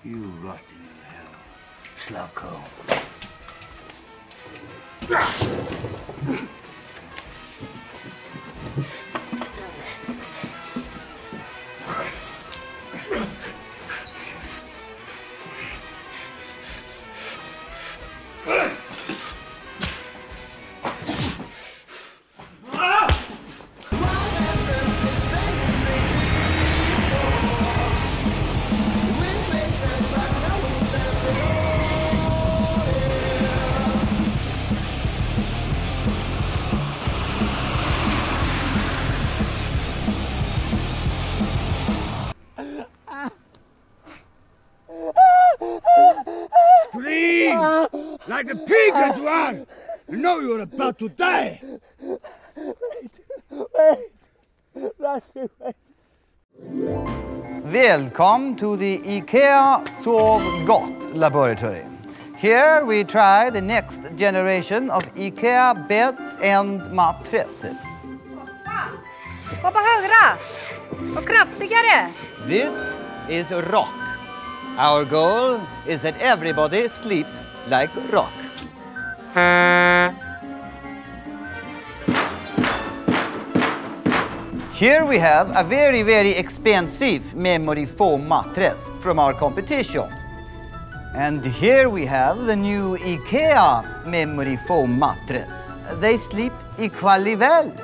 You rotten hell, Slavko. Scream like a pig as you are! You know you're about to die! Welcome to the IKEA Sov Gott laboratory. Here we try the next generation of IKEA beds and mattresses. Pappa, högre! Och kraftigare! This is rock. Our goal is that everybody sleep like rock. Here we have a very, very expensive memory foam mattress from our competition. And here we have the new IKEA memory foam mattress. They sleep equally well.